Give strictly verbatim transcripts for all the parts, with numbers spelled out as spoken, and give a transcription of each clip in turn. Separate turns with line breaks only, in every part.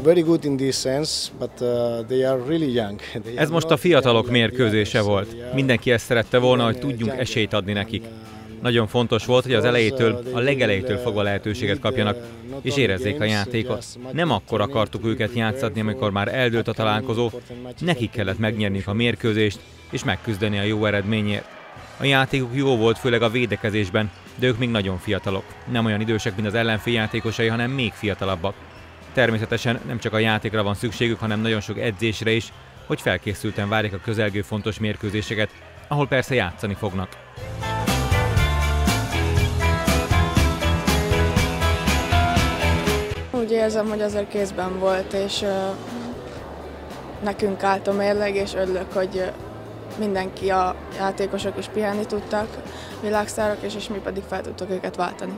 Ez most a fiatalok mérkőzése volt. Mindenki ezt szerette volna, hogy tudjunk esélyt adni nekik. Nagyon fontos volt, hogy az elejétől, a legelejétől fogva lehetőséget kapjanak, és érezzék a játékot. Nem akkor akartuk őket játszatni, amikor már eldőlt a találkozó, nekik kellett megnyerniük a mérkőzést, és megküzdeni a jó eredményért. A játékuk jó volt, főleg a védekezésben, de ők még nagyon fiatalok. Nem olyan idősek, mint az ellenfél játékosai, hanem még fiatalabbak. Természetesen nem csak a játékra van szükségük, hanem nagyon sok edzésre is, hogy felkészülten várják a közelgő fontos mérkőzéseket, ahol persze játszani fognak.
Úgy érzem, hogy azért kézben volt, és uh, nekünk állt a mérleg, és örülök, hogy uh, mindenki, a játékosok is pihenni tudtak, világsztárok, és, és mi pedig fel tudtuk őket váltani.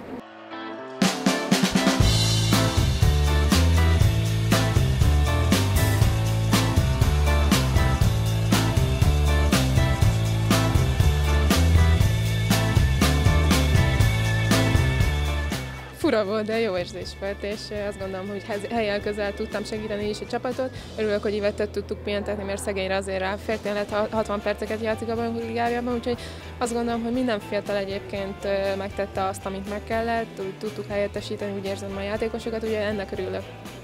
Fura volt, de jó érzés volt, és azt gondolom, hogy helyen közel tudtam segíteni is a csapatot. Örülök, hogy Ivettet tudtuk pihentetni, mert szegényre azért rá feltétlenül hatvan perceket játszik a Bajnokok Ligájában, úgyhogy azt gondolom, hogy minden fiatal egyébként megtette azt, amit meg kellett, tudtuk helyettesíteni, úgy érzem a játékosokat, ugye ennek örülök.